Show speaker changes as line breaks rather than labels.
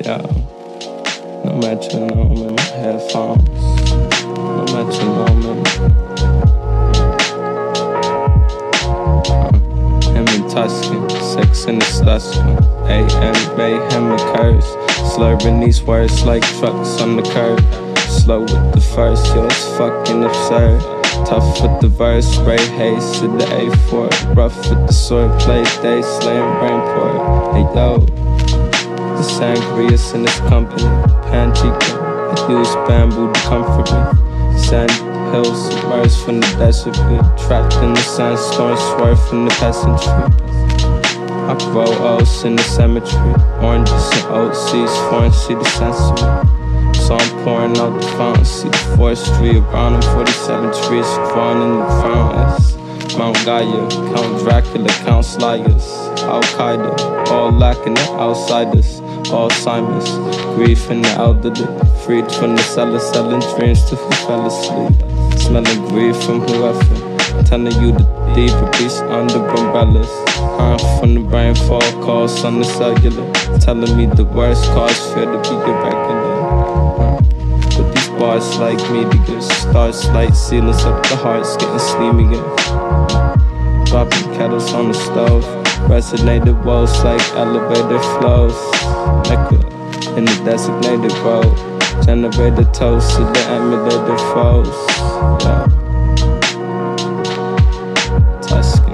Yeah, no metronome in my headphones. No metronome in him and Tuscan, sex in the Stuscan. AM, mayhem occurs. Slurring these words like trucks on the curb. Slow with the first, yo, it's fucking absurd. Tough with the verse, spray haze to the A4. Rough with the sword, play day, slaying rainport. Hey yo, the sangria's in this company. Panchica, I use bamboo to comfort me. Sand hills submerged from the desert beat. Trapped in the sandstorm, swerve from the peasantry. I grow oats in the cemetery. Oranges and oats, seeds foreign, see the sensory. So I'm pouring out the fountain, see the 4th Street around them 47 trees growing in the fountains. Mount Gaia, Count Dracula, Count Slayers, Al-Qaeda, all lacking the outsiders. Alzheimer's, grief in the elderly, freed from the cellar, selling dreams to who fell asleep. Smelling grief from whoever, telling you the deeper beast under umbrellas. From the rainfall, calls on the cellular, telling me the worst cause fear to be irregular. But these bars like meteors, stars light ceilings up the hearts, getting steamier. Dropping kettles on the stove, resonated woes like elevator flows. Mecca in the designated road, generated toast to the emulated foes. Yeah. Tuscan.